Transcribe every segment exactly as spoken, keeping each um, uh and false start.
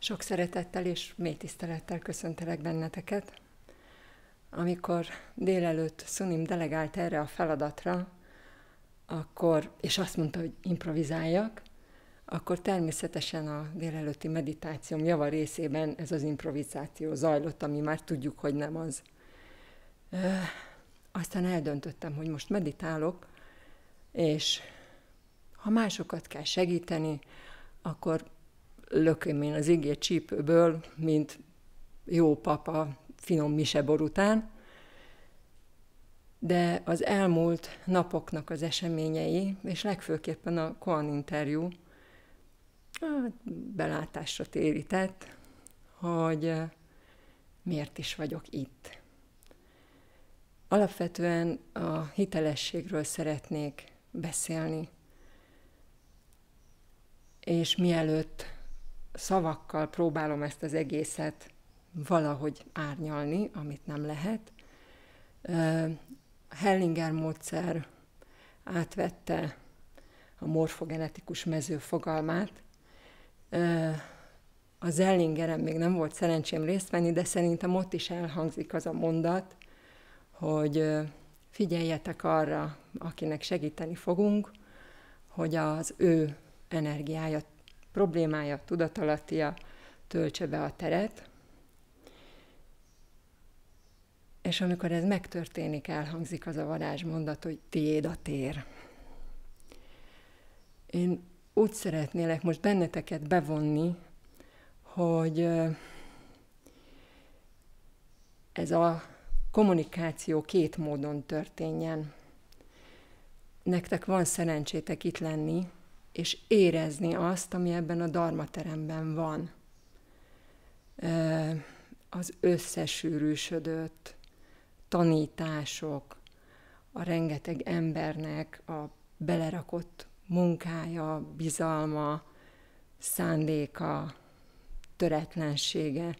Sok szeretettel és mély tisztelettel köszöntelek benneteket. Amikor délelőtt Szunim delegált erre a feladatra, akkor, és azt mondta, hogy improvizáljak, akkor természetesen a délelőtti meditációm java részében ez az improvizáció zajlott, ami már tudjuk, hogy nem az. Ö, aztán eldöntöttem, hogy most meditálok, és ha másokat kell segíteni, akkor lököm én az igét csípőből, mint jó papa finom misebor után. De az elmúlt napoknak az eseményei, és legfőképpen a Koan interjú hát, belátásra térített, hogy miért is vagyok itt. Alapvetően a hitelességről szeretnék beszélni, és mielőtt szavakkal próbálom ezt az egészet valahogy árnyalni, amit nem lehet, a Hellinger módszer átvette a morfogenetikus mező fogalmát. A Zellingeren még nem volt szerencsém részt venni, de szerintem ott is elhangzik az a mondat, hogy figyeljetek arra, akinek segíteni fogunk, hogy az ő energiája, problémája, tudatalattia töltse be a teret. És amikor ez megtörténik, elhangzik az a varázsmondat, hogy tiéd a tér. Én úgy szeretnélek most benneteket bevonni, hogy ez a kommunikáció két módon történjen. Nektek van szerencsétek itt lenni, és érezni azt, ami ebben a dharmateremben van. Az összesűrűsödött tanítások, a rengeteg embernek a belerakott munkája, bizalma, szándéka, töretlensége.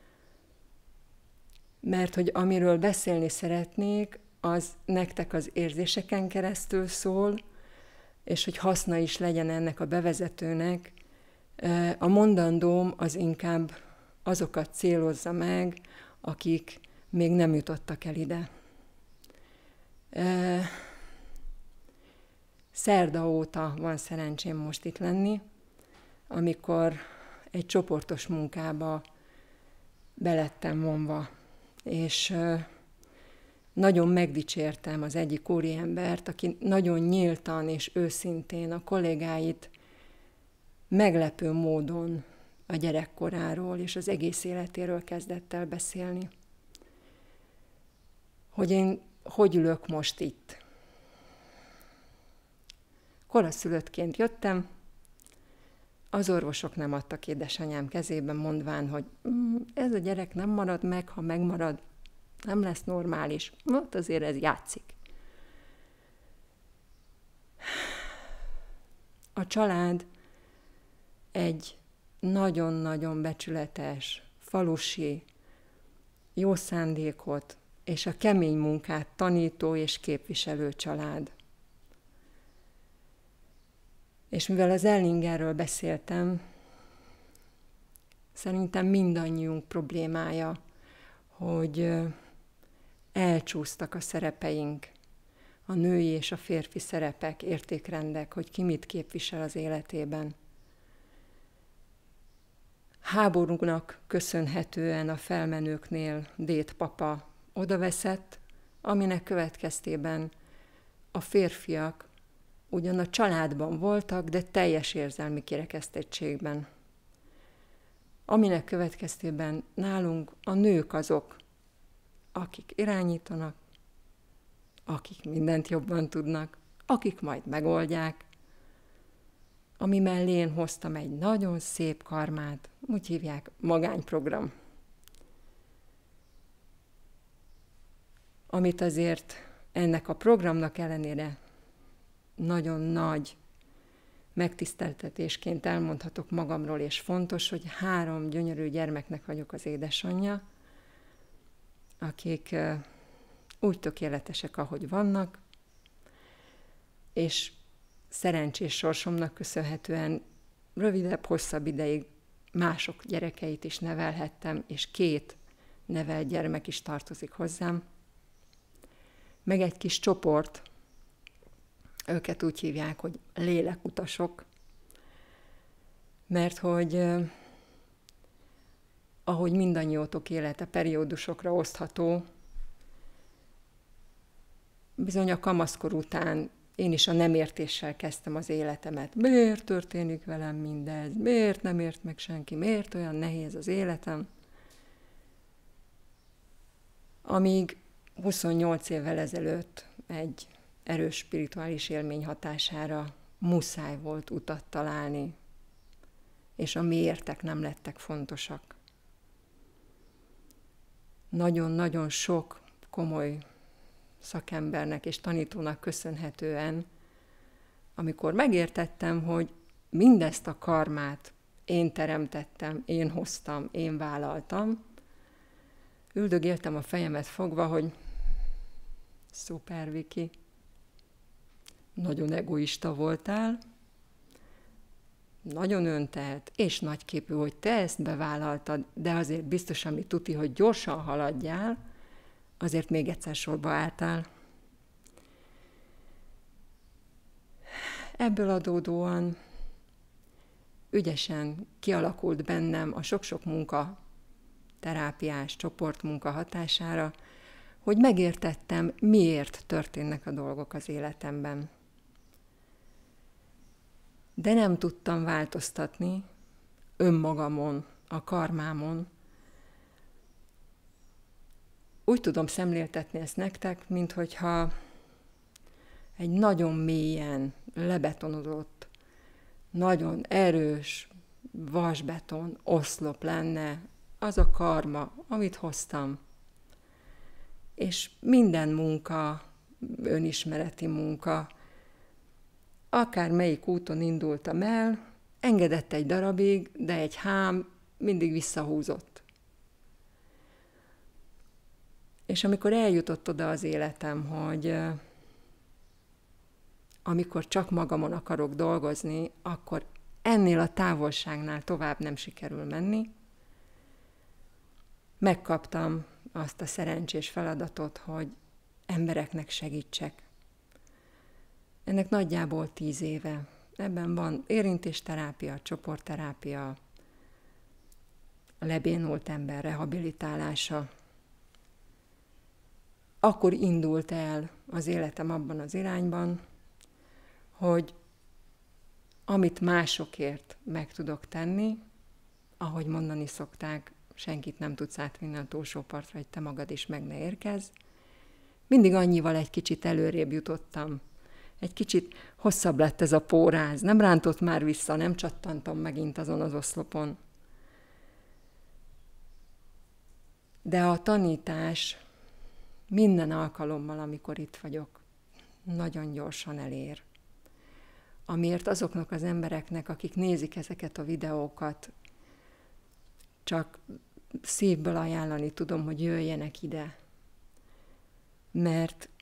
Mert hogy amiről beszélni szeretnék, az nektek az érzéseken keresztül szól, és hogy haszna is legyen ennek a bevezetőnek, a mondandóm az inkább azokat célozza meg, akik még nem jutottak el ide. Szerda óta van szerencsém most itt lenni, amikor egy csoportos munkába belettem vonva, és nagyon megdicsértem az egyik úriembert, aki nagyon nyíltan és őszintén a kollégáit meglepő módon a gyerekkoráról és az egész életéről kezdett el beszélni. Hogy én hogy ülök most itt. Koraszülöttként jöttem, az orvosok nem adtak édesanyám kezébe, mondván, hogy mm, ez a gyerek nem marad meg, ha megmarad, nem lesz normális. Ott azért ez játszik. A család egy nagyon-nagyon becsületes, falusi, jó szándékot és a kemény munkát tanító és képviselő család. És mivel az Ellingerről beszéltem, szerintem mindannyiunk problémája, hogy elcsúsztak a szerepeink, a női és a férfi szerepek, értékrendek, hogy ki mit képvisel az életében. Háborúnak köszönhetően a felmenőknél Dét papa odaveszett, aminek következtében a férfiak ugyan a családban voltak, de teljes érzelmi kirekesztettségben. Aminek következtében nálunk a nők azok, akik irányítanak, akik mindent jobban tudnak, akik majd megoldják, ami mellé én hoztam egy nagyon szép karmát, úgy hívják magányprogram. Amit azért ennek a programnak ellenére nagyon nagy megtiszteltetésként elmondhatok magamról, és fontos, hogy három gyönyörű gyermeknek vagyok az édesanyja, akik úgy tökéletesek, ahogy vannak, és szerencsés sorsomnak köszönhetően rövidebb, hosszabb ideig mások gyerekeit is nevelhettem, és két nevelt gyermek is tartozik hozzám. Meg egy kis csoport, őket úgy hívják, hogy lélekutasok, mert hogy eh, ahogy mindannyiótok élete periódusokra osztható, bizony a kamaszkor után én is a nem értéssel kezdtem az életemet. Miért történik velem mindez? Miért nem ért meg senki? Miért olyan nehéz az életem? Amíg huszonnyolc évvel ezelőtt egy erős spirituális élmény hatására muszáj volt utat találni, és a miértek nem lettek fontosak. Nagyon-nagyon sok komoly szakembernek és tanítónak köszönhetően, amikor megértettem, hogy mindezt a karmát én teremtettem, én hoztam, én vállaltam, üldögéltem a fejemet fogva, hogy szuper, Viki, nagyon egoista voltál, nagyon öntelt, és nagyképű, hogy te ezt bevállaltad, de azért biztos, ami tuti, hogy gyorsan haladjál, azért még egyszer sorba álltál. Ebből adódóan ügyesen kialakult bennem a sok-sok munka, terápiás csoportmunka hatására, hogy megértettem, miért történnek a dolgok az életemben. De nem tudtam változtatni önmagamon, a karmámon. Úgy tudom szemléltetni ezt nektek, minthogyha egy nagyon mélyen lebetonodott, nagyon erős vasbeton oszlop lenne az a karma, amit hoztam. És minden munka, önismereti munka, akár melyik úton indultam el, engedett egy darabig, de egy hám mindig visszahúzott. És amikor eljutott oda az életem, hogy amikor csak magamon akarok dolgozni, akkor ennél a távolságnál tovább nem sikerül menni, megkaptam azt a szerencsés feladatot, hogy embereknek segítsek. Ennek nagyjából tíz éve. Ebben van érintésterápia, csoportterápia, a lebénult ember rehabilitálása. Akkor indult el az életem abban az irányban, hogy amit másokért meg tudok tenni, ahogy mondani szokták, senkit nem tudsz átvinni a túlsó partra, hogy te magad is meg ne érkezz. Mindig annyival egy kicsit előrébb jutottam. Egy kicsit hosszabb lett ez a póráz. Nem rántott már vissza, nem csattantam megint azon az oszlopon. De a tanítás minden alkalommal, amikor itt vagyok, nagyon gyorsan elér. Amiért azoknak az embereknek, akik nézik ezeket a videókat, csak szívből ajánlani tudom, hogy jöjjenek ide. Mert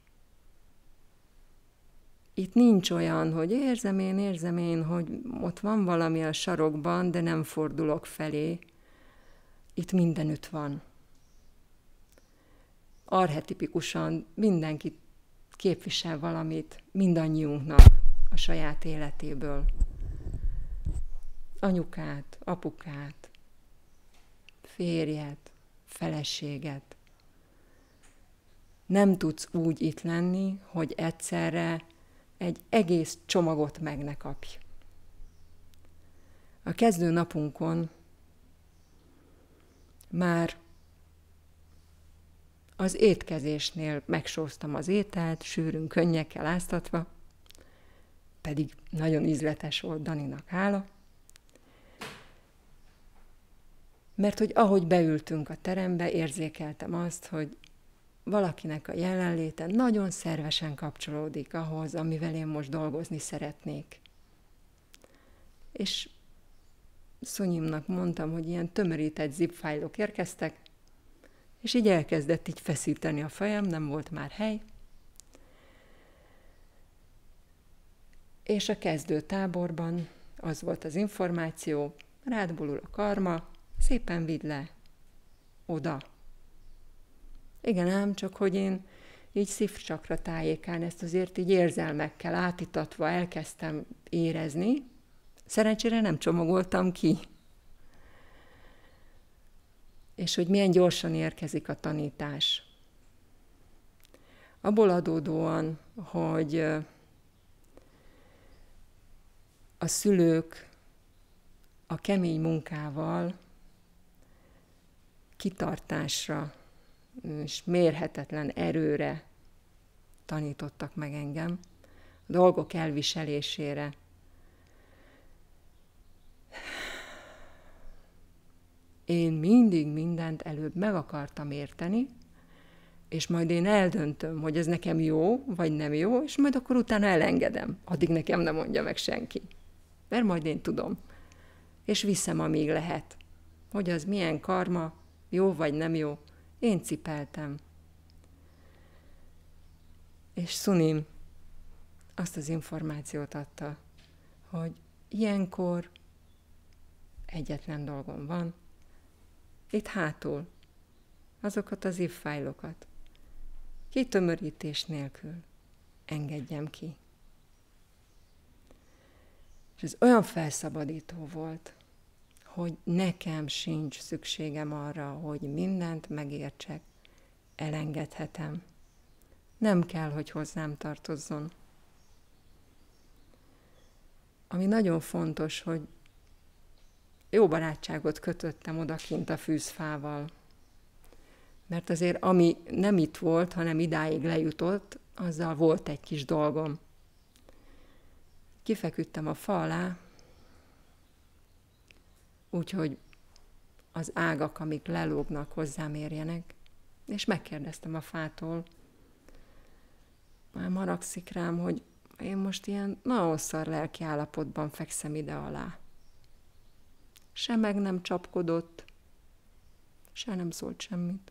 itt nincs olyan, hogy érzem én, érzem én, hogy ott van valami a sarokban, de nem fordulok felé. Itt mindenütt van. Archetipikusan mindenki képvisel valamit mindannyiunknak a saját életéből. Anyukát, apukát, férjet, feleséget. Nem tudsz úgy itt lenni, hogy egyszerre egy egész csomagot meg ne kapj. A kezdő napunkon már az étkezésnél megsóztam az ételt, sűrűn, könnyekkel áztatva, pedig nagyon ízletes volt, Daninak hála. Mert hogy ahogy beültünk a terembe, érzékeltem azt, hogy valakinek a jelenléte nagyon szervesen kapcsolódik ahhoz, amivel én most dolgozni szeretnék. És Szonyimnak mondtam, hogy ilyen tömörített zip-fájlok érkeztek, és így elkezdett így feszíteni a fejem, nem volt már hely. És a kezdő táborban az volt az információ, rád borul a karma, szépen vidd le oda. Igen ám, csak hogy én így szívcsakra tájékán ezt azért így érzelmekkel átítatva elkezdtem érezni. Szerencsére nem csomagoltam ki. És hogy milyen gyorsan érkezik a tanítás. Abból adódóan, hogy a szülők a kemény munkával, kitartásra és mérhetetlen erőre tanítottak meg engem, a dolgok elviselésére. Én mindig mindent előbb meg akartam érteni, és majd én eldöntöm, hogy ez nekem jó, vagy nem jó, és majd akkor utána elengedem. Addig nekem nem mondja meg senki. Mert majd én tudom. És viszem, amíg lehet. Hogy az milyen karma, jó vagy nem jó, én cipeltem. És Sunim azt az információt adta, hogy ilyenkor egyetlen dolgom van, itt hátul, azokat az if fájlokat, kitömörítés nélkül engedjem ki. És ez olyan felszabadító volt, hogy nekem sincs szükségem arra, hogy mindent megértsek, elengedhetem. Nem kell, hogy hozzám tartozzon. Ami nagyon fontos, hogy jó barátságot kötöttem odakint a fűzfával. Mert azért, ami nem itt volt, hanem idáig lejutott, azzal volt egy kis dolgom. Kifeküdtem a fa alá, úgyhogy az ágak, amik lelógnak, hozzám érjenek, és megkérdeztem a fától, már haragszik rám, hogy én most ilyen nagyon szar lelki állapotban fekszem ide alá. Se meg nem csapkodott, se nem szólt semmit.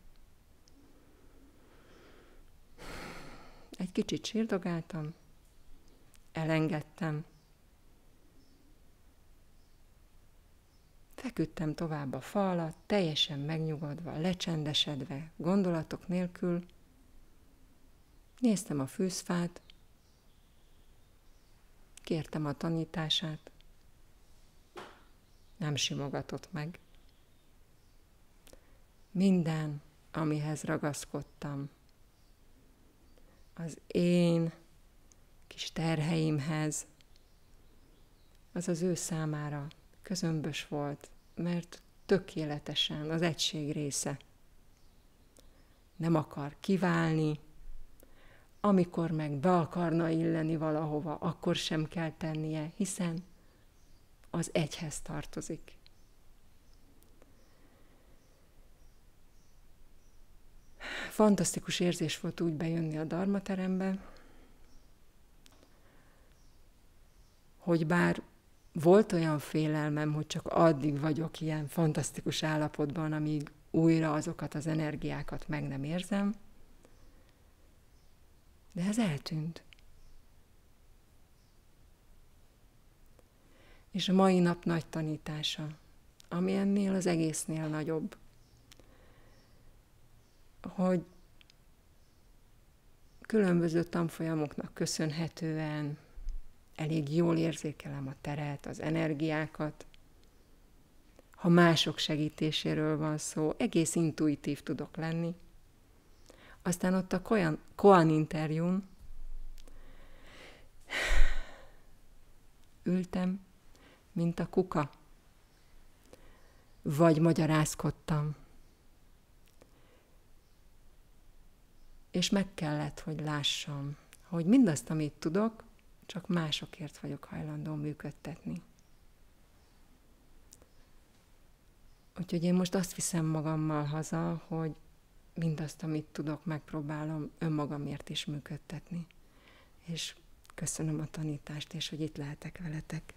Egy kicsit sírdogáltam, elengedtem. Feküdtem tovább a fa alatt, teljesen megnyugodva, lecsendesedve, gondolatok nélkül. Néztem a fűzfát, kértem a tanítását, nem simogatott meg. Minden, amihez ragaszkodtam, az én kis terheimhez, az az ő számára közömbös volt, mert tökéletesen az egység része. Nem akar kiválni, amikor meg be akarna illeni valahova, akkor sem kell tennie, hiszen az egyhez tartozik. Fantasztikus érzés volt úgy bejönni a dharmaterembe, hogy bár volt olyan félelmem, hogy csak addig vagyok ilyen fantasztikus állapotban, amíg újra azokat az energiákat meg nem érzem, de ez eltűnt. És a mai nap nagy tanítása, ami ennél az egésznél nagyobb, hogy különböző tanfolyamoknak köszönhetően elég jól érzékelem a teret, az energiákat. Ha mások segítéséről van szó, egész intuitív tudok lenni. Aztán ott a Koan, Koan interjún ültem, mint a kuka, vagy magyarázkodtam. És meg kellett, hogy lássam, hogy mindazt, amit tudok, csak másokért vagyok hajlandó működtetni. Úgyhogy én most azt viszem magammal haza, hogy mindazt, amit tudok, megpróbálom önmagamért is működtetni. És köszönöm a tanítást, és hogy itt lehetek veletek.